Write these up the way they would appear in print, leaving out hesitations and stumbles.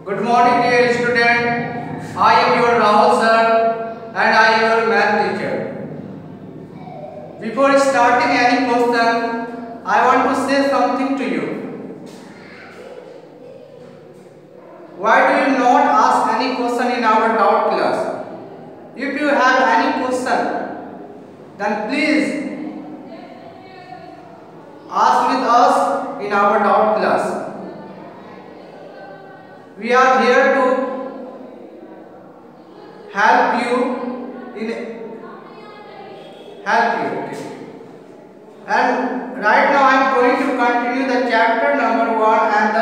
Good morning, dear student. I am your Rahul sir and I am your math teacher. Before starting any question, I want to say something to you. Why do you not ask any question in our doubt class? If you have any question, then please ask with us in our doubt class. We are here to help you. Okay. And right now I am going to continue the chapter number 1, and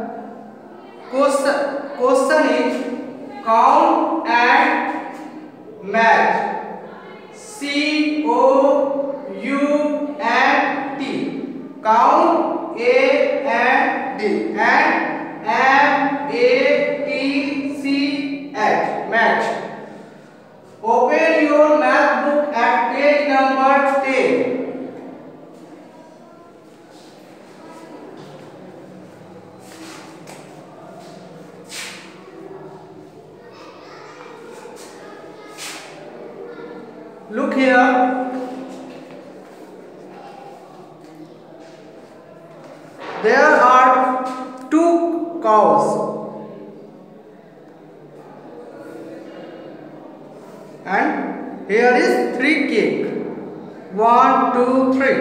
the question is count and match. COUNT. Count A and D and MATCH. Match. Open your math book at page number 10. Look here. There are 2 cows and here is 3 cake. 1, 2, 3,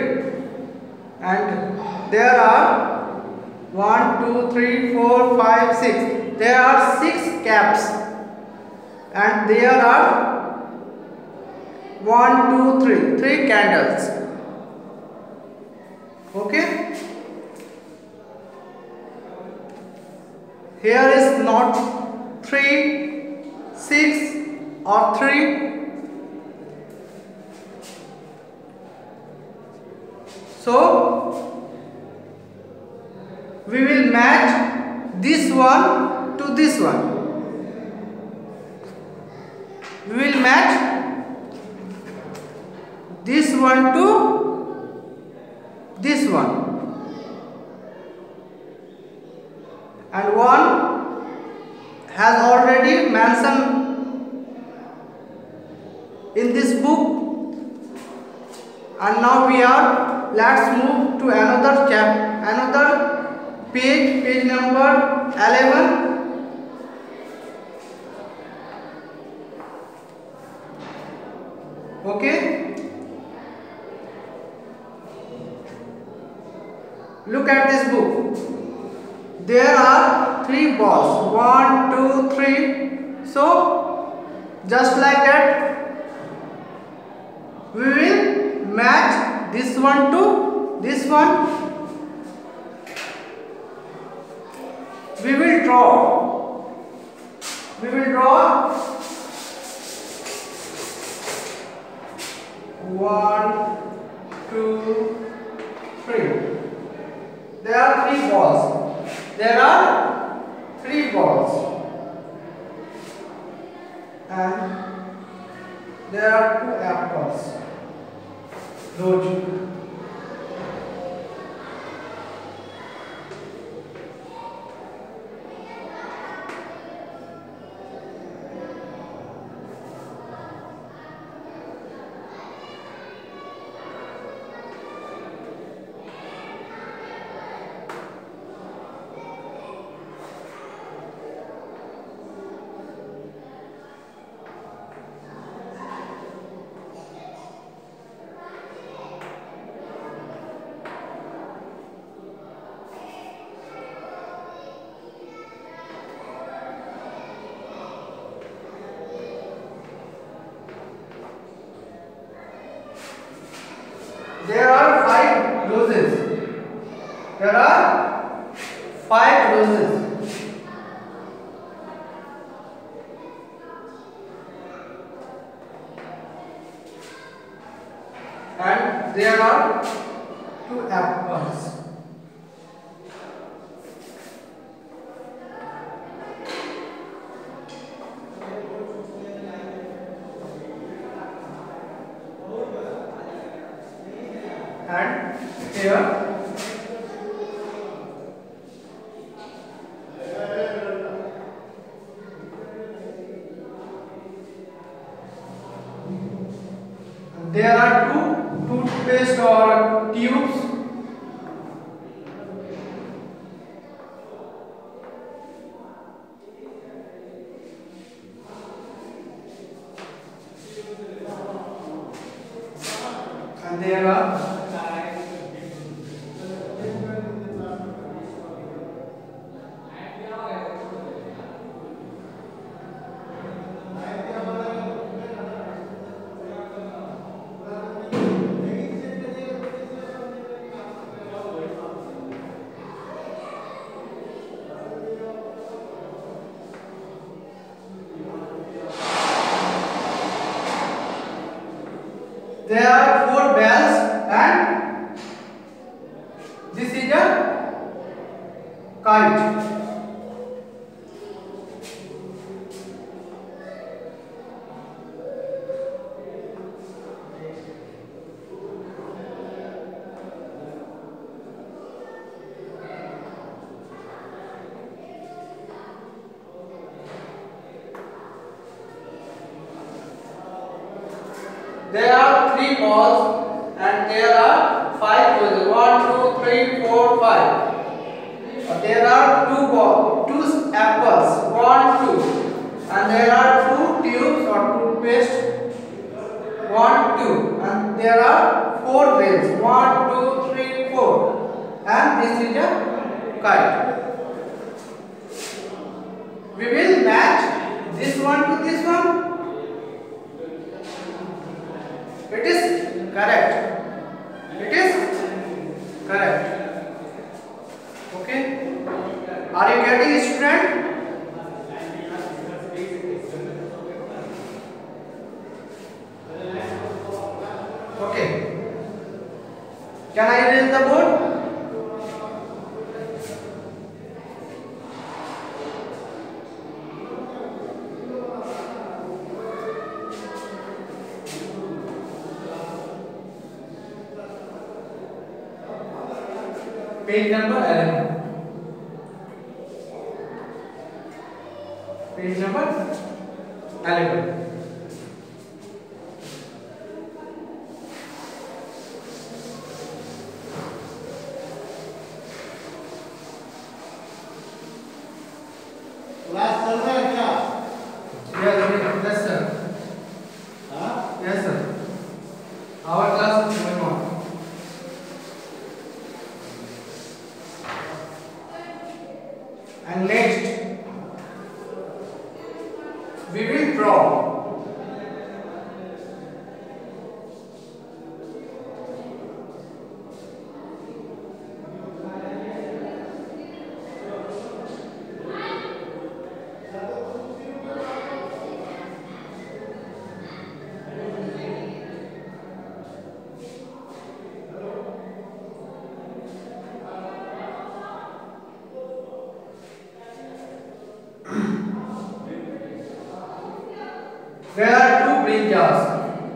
and there are 1, 2, 3, 4, 5, 6. There are 6 caps and there are 1, 2, 3 candles. Okay. Here is not 3, 6 or 3. So we will match this one to this one. We will match this one to this one. And one has already mentioned in this book, and now let's move to another page number 11. Okay, look at this book. There are 3 balls. 1, 2, 3. So just like that, we will match this one to this one. We will draw 1, 2, 3. There are 3 balls. There are 3 balls and there are 2 apples. Logic. There are 5 roses. There are 5 roses. And there are 2 apples. And here there are two toothpaste or tubes. And there are four bells and this is a kite. There are three balls and there are five roses. 1, 2, 3, 4, 5. There are two apples. 1, 2. And there are two tubes or toothpaste. 1, 2. And there are four bells. 1, 2, 3, 4. And this is a kite. We will match this one to this one. It is correct. It is correct. Okay. Are you getting, student? Okay. Can I erase the board? Page number 11. Page number 11. Class चल रहा है क्या? Yes, sir. Yes, sir. Our class is going on. And next, we will draw. There are two green jars.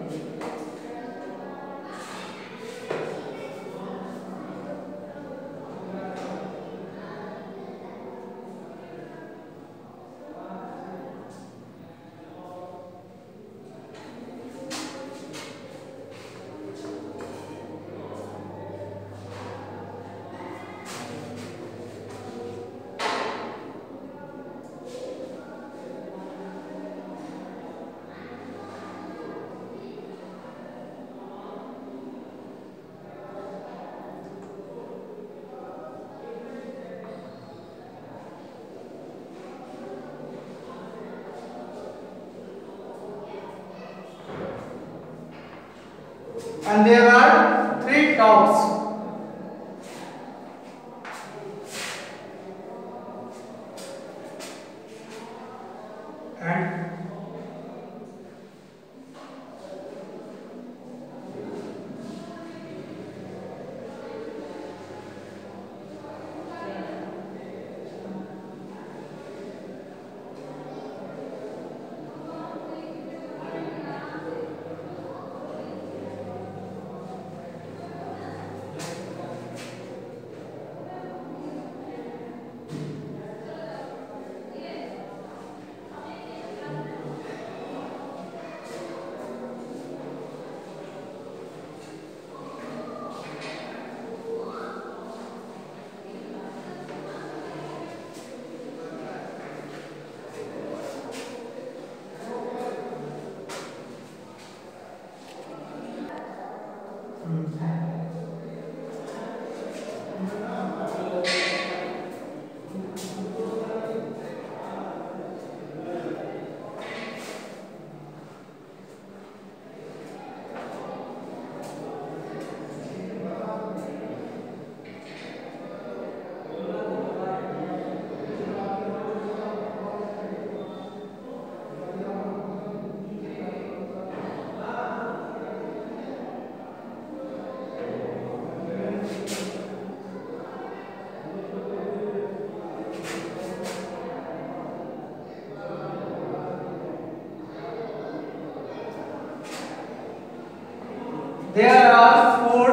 And there are three tops. And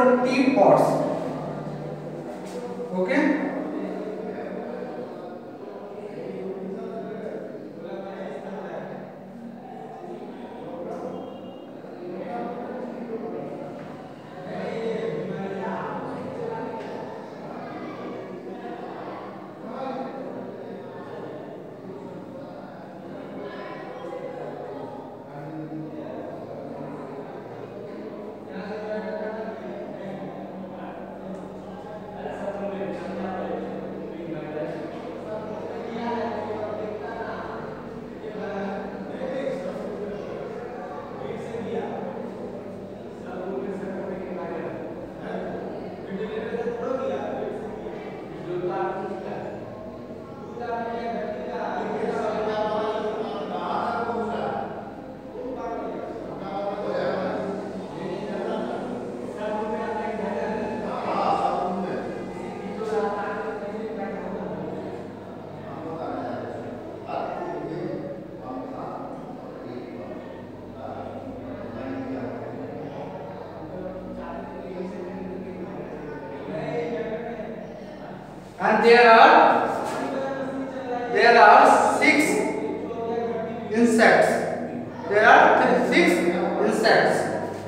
4 teapots. Okay. And there are 6 insects. There are 6 insects.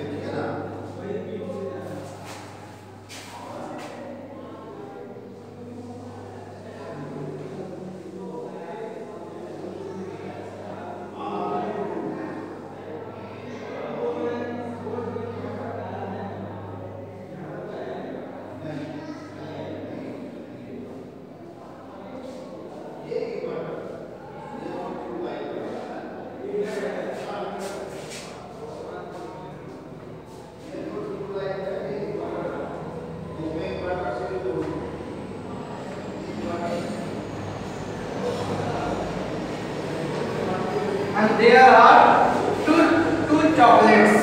And there are two chocolates.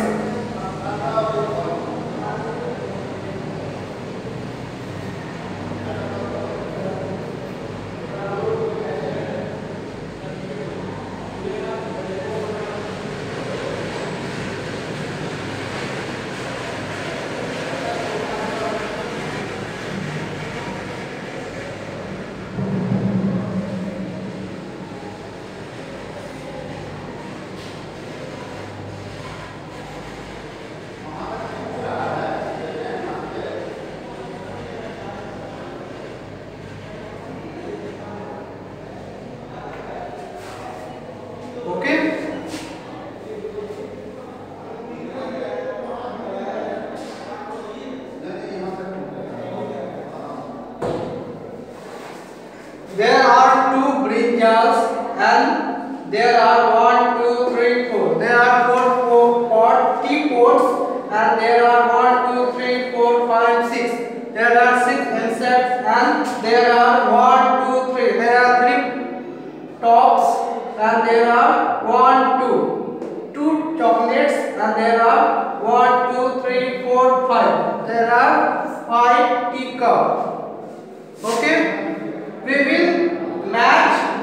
There are 2 brinjals and there are 1, 2, 3, 4. There are 4 teapots and there are 1, 2, 3, 4, 5, 6. There are 6 insects and there are 1, 2, 3. There are 3 tops and there are 1, 2 chocolates and there are 1, 2, 3, 4, 5. There are 5 teacups. Okay. We will match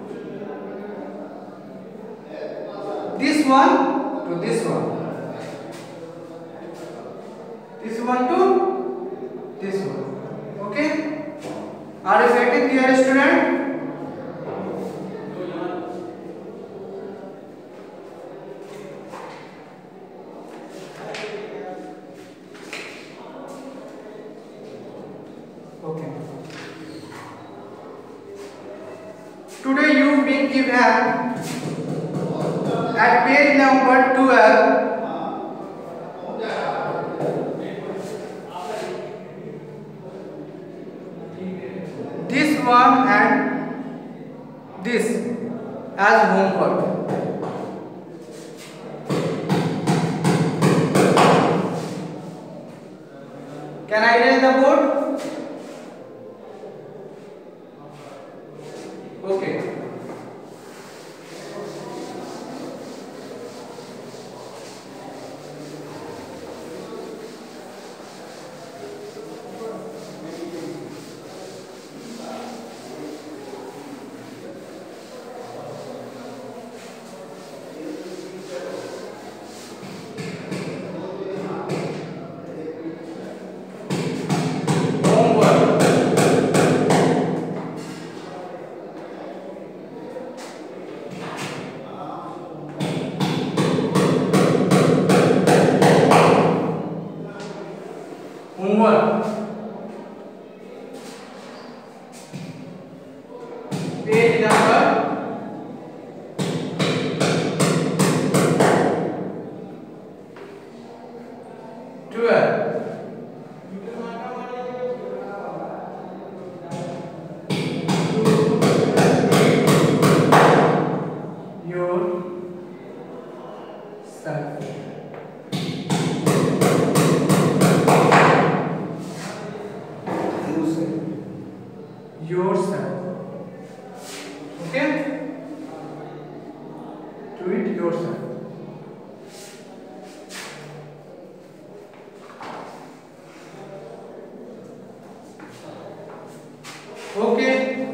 this one to this one, this one to this one. Okay, are you getting, dear student? Okay. Today you will give hand at page number 12. This one and this as homework. Can I erase the board? Okay. yourself. Okay.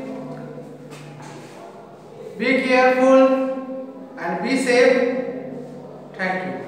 Be careful and be safe. Thank you.